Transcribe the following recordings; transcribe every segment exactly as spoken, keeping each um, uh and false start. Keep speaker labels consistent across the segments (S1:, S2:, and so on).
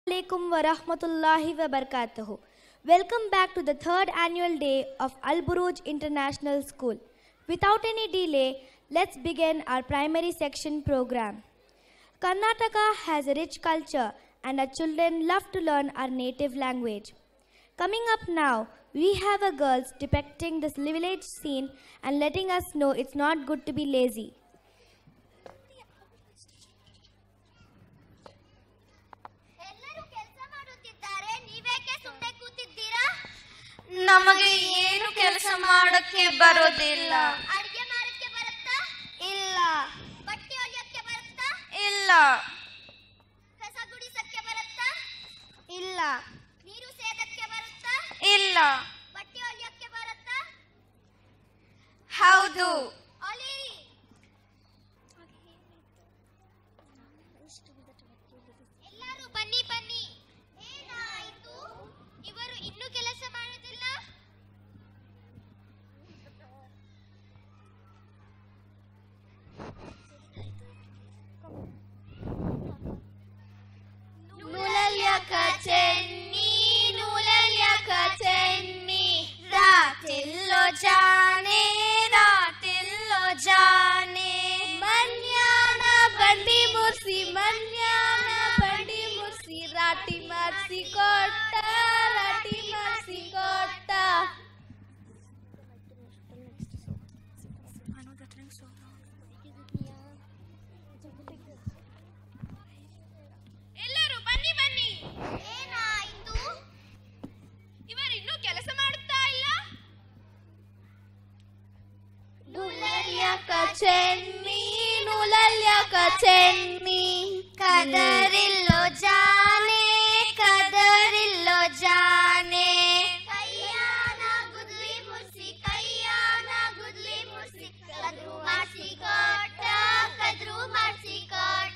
S1: Assalamualaikum warahmatullahi wabarakatuh. Welcome back to the third annual day of Al Buruj International School. Without any delay, let's begin our primary section program. Karnataka has a rich culture and our children love to learn our native language. Coming up now, we have a girls depicting this village scene and letting us know it's not good to be lazy.
S2: ನಮಗೆ ಏನು ಕೆಲಸ ಮಾಡಕ್ಕೆ ಬರೋದಿಲ್ಲ.
S3: ಅಡಿಗೆ ಮಾಡಕ್ಕೆ ಬರುತ್ತಾ?
S2: ಇಲ್ಲ.
S3: ಬಟ್ಟೆ ಒಗೆಯಕ್ಕೆ ಬರುತ್ತಾ?
S2: ಇಲ್ಲ.
S3: ಕಸ ಗುಡಿಸಕ್ಕೆ ಬರುತ್ತಾ?
S2: ಇಲ್ಲ.
S3: ನೀರು ಸೇದಕ್ಕೆ ಬರುತ್ತಾ?
S2: ಇಲ್ಲ.
S3: ಬಟ್ಟೆ ಒಗೆಯಕ್ಕೆ ಬರುತ್ತಾ?
S2: ಹೌದು.
S3: ಒಲಿರಿ. ಎಲ್ಲರೂ ಬನ್ನಿ ಬನ್ನಿ. ಏನಾಯಿತು? ಇವರು ಇನ್ನೂ ಕೆಲಸ ಮಾಡುವುದಿಲ್ಲ?
S2: ನೂಲಲ್ಯಕ ಚೆನ್ನಿ ನೂಲಲ್ಯಕ ಚೆನ್ನಿ ರಾತಿಲ್ಲೋ ಜಾನೆ ರಾತಿಲ್ಲೋ ಜಾನೆ ಮನ್ಯಾನ ಬಂಡಿ ಮುರ್ಸಿ ಮನ್ಯಾನ ಬಂಡಿ ಮುರ್ಸಿ ರಾಟಿ ಮಾರ್ಸಿ ಕೊಟ್ಟ ರಾಟಿ ಮಾರ್ಸಿ ಕೊಟ್ಟ. ಎಲ್ಲರೂ ಬನ್ನಿ ಬನ್ನಿ.
S3: ಏನಾಯಿತು?
S2: ಇವರು ಇನ್ನೂ ಕೆಲಸ ಮಾಡುತ್ತಾ ಇಲ್ಲ? ನೂಲಲ್ಯಕ ಚೆನ್ನಿ ನೂಲಲ್ಯಕ ಚೆನ್ನಿ ಕದರಿಲ್ಲೋ ಜಾನೆ ಕದರಿಲ್ಲೋ ಜಾನೆ
S3: ಕೈಯಾನ ಗುದ್ಲಿ ಮುರ್ಸಿ ಕೈಯಾನ ಗುದ್ಲಿ ಮುರ್ಸಿ ಕದ್ರು ಮಾಡ್ಸಿ ಕೊಟ್ಟ ಕದ್ರು ಮಾಡ್ಸಿ ಕೊಟ್ಟ.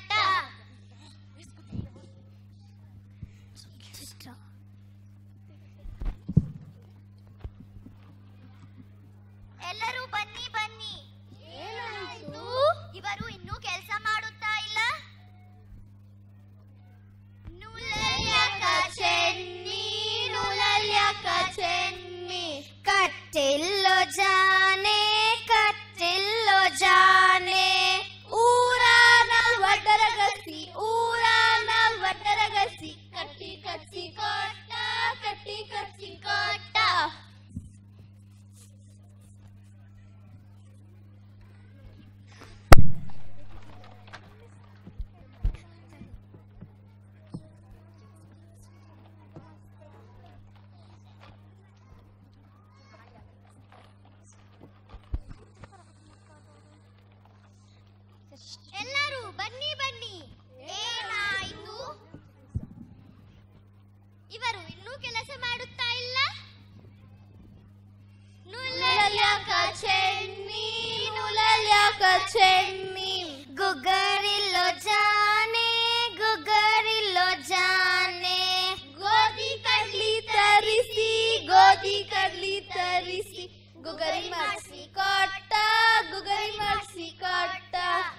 S3: ಎಲ್ಲರೂ ಬನ್ನಿ ಬನ್ನಿ. ಏನಾಯಿತು? ಇವರು ಇನ್ನೂ ಕೆಲಸ ಮಾಡುತ್ತಾ ಇಲ್ಲ?
S2: ನೂಲಲ್ಯಕ ಚೆನ್ನಿ ನೂಲಲ್ಯಕ ಚೆನ್ನಿ ಕಟ್ಟಿಲ್ಲೋ ಜಾನೆ ಕಟ್ಟಿಲ್ಲೋ ಜಾನೆ ಊರಾನ ಒಡ್ಡರಗಸಿ ಊರಾನ ಒಡ್ಡರಗಸಿ ಕಟ್ಟಿ ಕಟ್ಟಿ ಕೊಟ್ಟ ಕಟ್ಟಿ ಕಟ್ಟಿ ಕೊಟ್ಟ.
S3: ಎಲ್ಲರೂ ಬನ್ನಿ ಬನ್ನಿ. ಏನಾಯಿತು? ಇವರು ಇನ್ನೂ ಕೆಲಸ ಮಾಡುತ್ತಾ ಇಲ್ಲ?
S2: ನೂಲಲ್ಯಕ ಚೆನ್ನಿ ನೂಲಲ್ಯಕ ಚೆನ್ನಿ ಗುಗ್ಗರಿಲ್ಲೋ ಜಾನೆ ಗುಗ್ಗರಿಲ್ಲೋ ಜಾನೆ ಗೋಧಿ ಕಡ್ಲಿ ತರಿಸಿ ಗೋಧಿ ಕಡ್ಲಿ ತರಿಸಿ ಗುಗರಿ ಮಾಡಿಸಿ ಕೊಟ್ಟ ಗುಗರಿ ಮಾಡಿಸಿ ಕೊಟ್ಟ.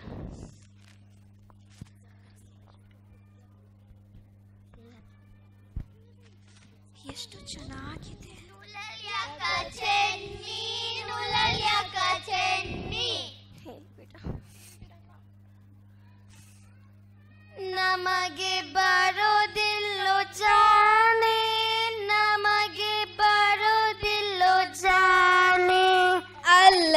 S2: ಎಷ್ಟು ಚೆನ್ನಾಗಿದೆ.
S3: ನೂಲಲ್ಯಕ ಚೆನ್ನಿ ನೂಲಲ್ಯಕ ಚೆನ್ನಿ
S2: ನಮಗೆ ಬರೋದಿಲ್ಲೋ ಜಾನೆ ನಮಗೆ ಬರೋದಿಲ್ಲೋ ಜಾನೆ ಅಲ್ಲ.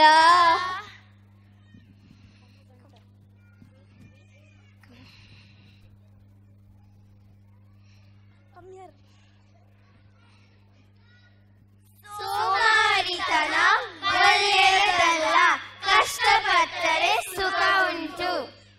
S2: ಸೋಮಾರಿತನ ಒಳ್ಳೆಯದಲ್ಲ, ಕಷ್ಟಪಟ್ಟರೆ ಸುಖ ಉಂಟು.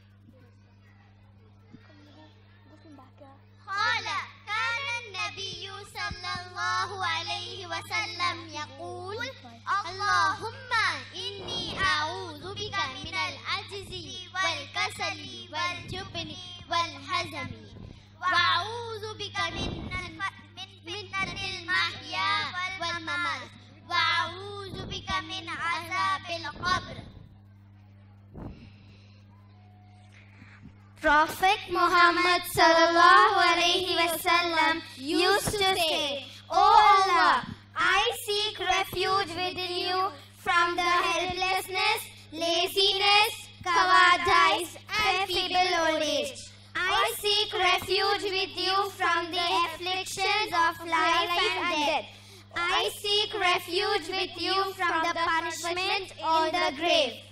S3: قال كان النبي صلى الله عليه وسلم يقول اللهم إني أعوذ بك من العجز والكسل والجبن والهزم وأعوذ بك من من فتنة المحيا والممات وأعوذ بك من عذاب القبر.
S2: Prophet Muhammad sallallahu alaihi wasallam
S3: wasallam used to say, O Allah, I seek refuge within you from the helplessness, laziness, cowardice and feeble old age. I seek refuge with you from the afflictions of life and death. I seek refuge with you from the punishment in the grave.